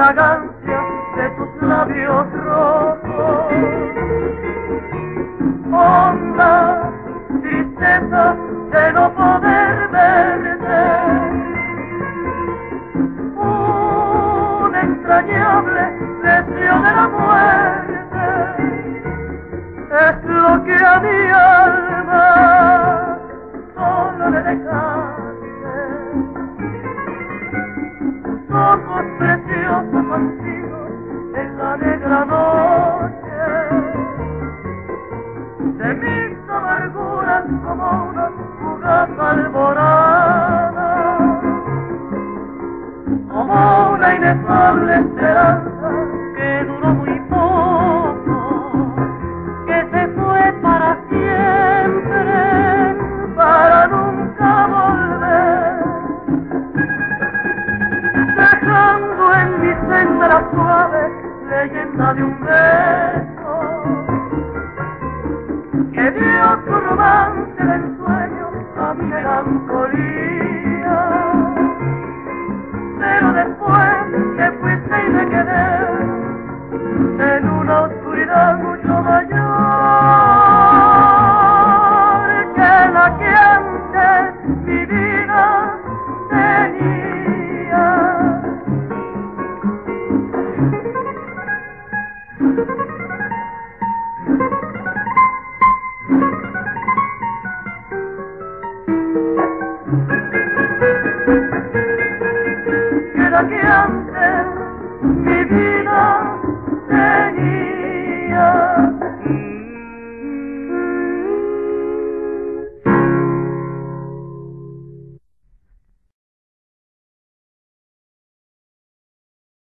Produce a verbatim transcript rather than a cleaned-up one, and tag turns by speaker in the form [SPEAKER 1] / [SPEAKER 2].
[SPEAKER 1] fragancia de tus labios rojos. Honda tristeza de no poder verte, un entrañable deseo de la muerte, es lo que a mi alma solo le dejaste. Tus ojos preciosos contigo en la negra noche, de mis amarguras como una fugaz alborada, como una inefable esperanza que duró muy poco, que se fue para siempre, para nunca volver, dejando en mi senda la suave leyenda de un beso que dio su romance de ensueño a mi melancolía. Pero después te fuiste y me quedé en una oscuridad